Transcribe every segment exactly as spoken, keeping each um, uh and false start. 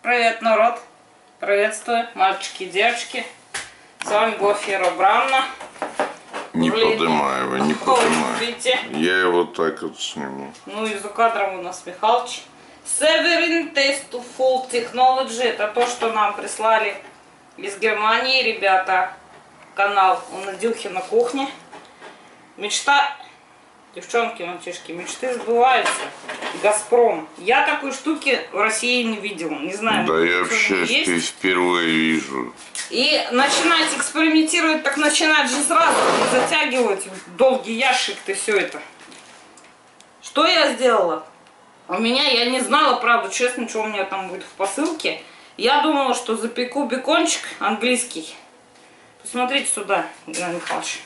Привет, народ! Приветствую, мальчики и девочки. С вами Глафира Бранна. Не Блин. поднимай его, не поднимай. Видите? Я его так вот сниму. Ну и за кадром у нас Михалыч. Severin Test to Full Technology. Это то, что нам прислали из Германии, ребята. Канал у Надюхи на кухне. Мечта... Девчонки, мальчишки, мечты сбываются. Газпром. Я такой штуки в России не видел. Не знаю. Да я вообще здесь впервые вижу. И начинать экспериментировать, так начинать же сразу. Не затягивать в долгий ящик-то все это. Что я сделала? У меня, я не знала, правда, честно, что у меня там будет в посылке. Я думала, что запеку бекончик английский. Посмотрите сюда, Игнат Михайлович.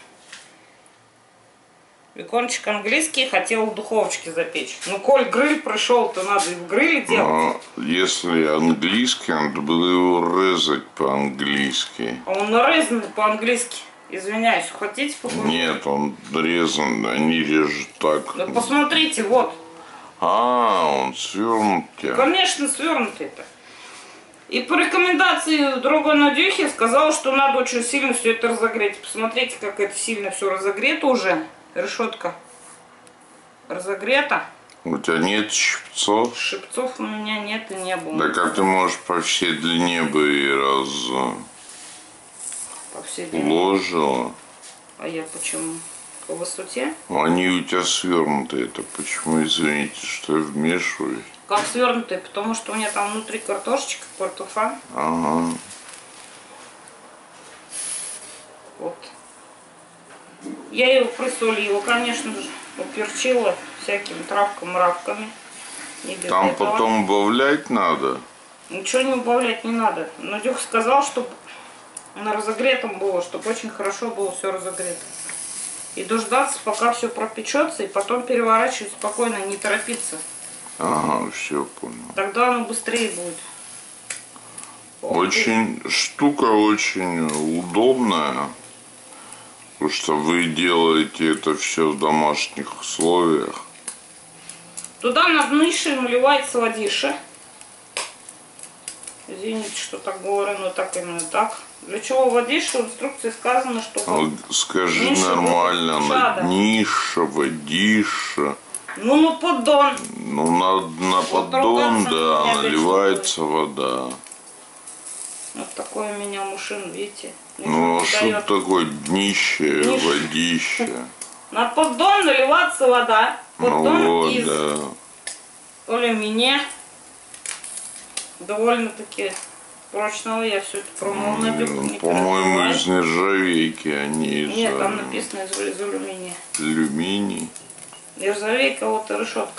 Бекончик английский, хотел в духовочке запечь. Ну, коль гриль пришел, то надо и в гриле делать. Но если английский, надо было его резать по-английски. А он нарезанный по-английски. Извиняюсь, хотите покушать? Нет, он резан, они режут так. Да посмотрите, вот. А, он свернутый. Конечно, свернутый-то. И по рекомендации другой Надюхи сказал, что надо очень сильно все это разогреть. Посмотрите, как это сильно все разогрето уже. Решетка разогрета. У тебя нет щипцов? Шипцов у меня нет и не было. Да как ты можешь по всей длине бы и раз По всей длине. уложила? А я почему? По высоте? Они у тебя свернутые. Это почему, извините, что я вмешиваюсь? Как свернутые? Потому что у меня там внутри картошечка, картофан. Ага. Вот. Я его присолила, конечно же, уперчила всякими травками-мравками. Там этого. потом убавлять надо? Ничего не убавлять не надо. Но Дюх сказал, чтобы на разогретом было, чтобы очень хорошо было все разогрето. И дождаться, пока все пропечется, и потом переворачивать спокойно, не торопиться. Ага, все понял. Тогда оно быстрее будет. Очень штука очень удобная. Потому что вы делаете это все в домашних условиях. Туда на днище наливается водиша. Извините, что так говорю, но так именно так. Для чего водиша? В инструкции сказано, что... Вот скажи нормально, на днище, водиша. Ну, на поддон. Ну, на, на Вот поддон, да, меня наливается вода. Вот такой у меня мужчин, видите? Ну, а что такое днище, Днище. водище? На поддон наливаться вода. Поддон Ну вот, из да. алюминия. Довольно-таки прочного. Я все это пробовала на дюку. По-моему, из нержавейки, а не из... Нет, там написано из, из алюминия. Алюминий. Нержавейка, вот и решетка.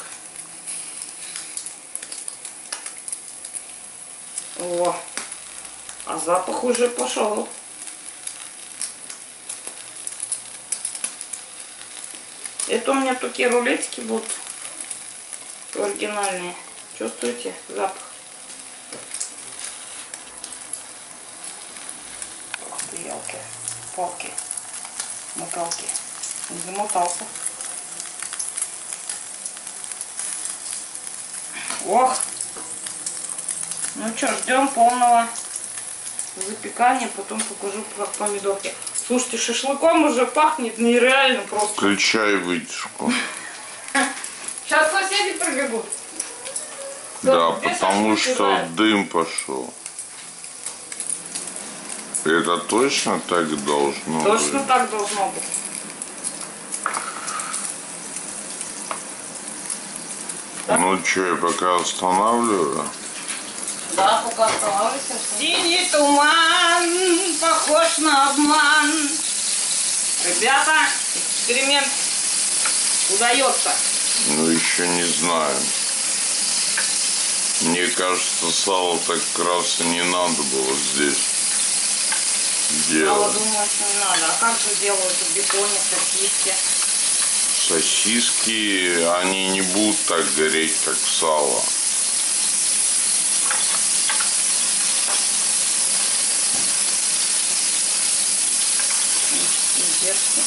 О, а запах уже пошел. Это у меня такие рулетики будут оригинальные. Чувствуете запах? Ух ты, елки, палки, моталки. Не замотался. Ох! Ну что, ждем полного запекания, потом покажу как помидорки. Слушайте, шашлыком уже пахнет нереально просто. Включай вытяжку. Сейчас соседи пробегут. Да, потому что дым пошел. Это точно так должно быть? Точно так должно быть. Ну что, я пока останавливаю? Да, пока останавливайся. Синий туман, похож на обман. Ребята, эксперимент удается. Ну, еще не знаю. Мне кажется, сало так раз и не надо было здесь делать. Мало думаю, что не надо. А как же делают в беконе сосиски? Сосиски, они не будут так гореть, как сало. Издержки.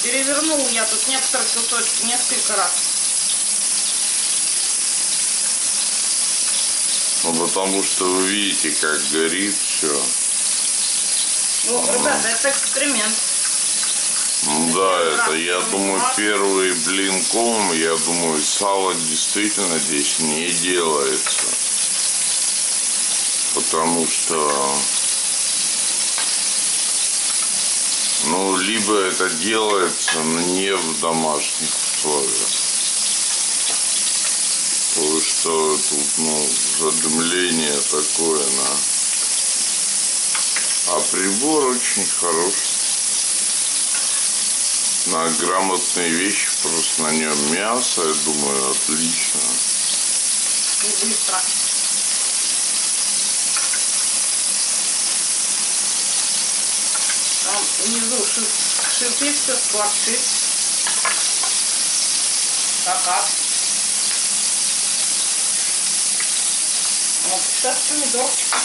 Перевернул я тут некоторые кусочки несколько раз. Ну, потому что вы видите, как горит все. Ну, ребята, это эксперимент. Ну да, это, я думаю, первый блинком, я думаю, сало действительно здесь не делается. Потому что, ну, либо это делается, но не в домашних условиях. Потому что тут, ну, задымление такое, да. А прибор очень хороший. На грамотные вещи, просто на нем мясо, я думаю, отлично. И быстро. Там внизу шип, шипит, все скворчит. Так, вот сейчас помидорчики.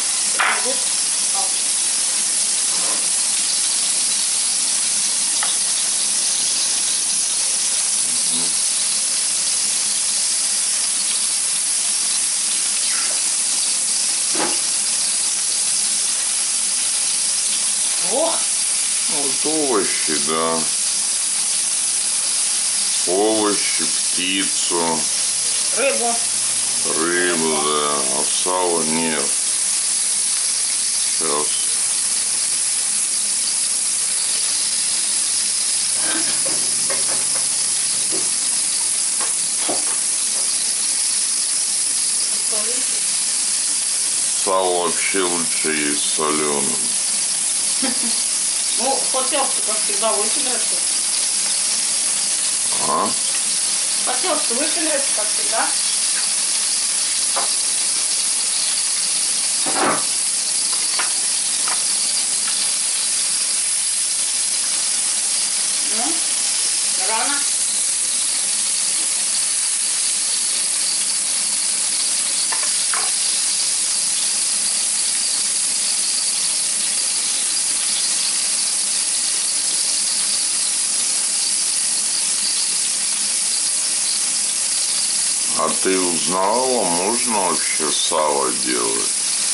Ох! Вот овощи, да. Овощи, птицу. Рыбу. Рыбу, да. А сала нет. Сейчас. Сало вообще лучше есть соленым. Ну, хотелось, как всегда, выпилить. А? Хотелось выпилить, как всегда. Ну, рано. А ты узнала, можно вообще сало делать?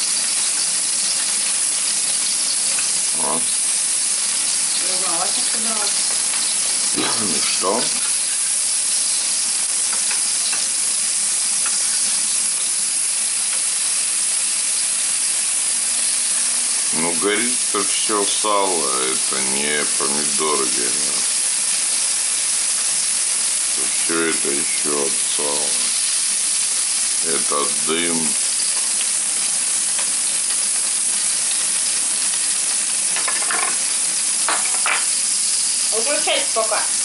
А? Не знала, как собиралась. Ну что? Ну, горит-то все сало, это не помидоры горят. Все это еще от сала. Это дым. Выключайте пока.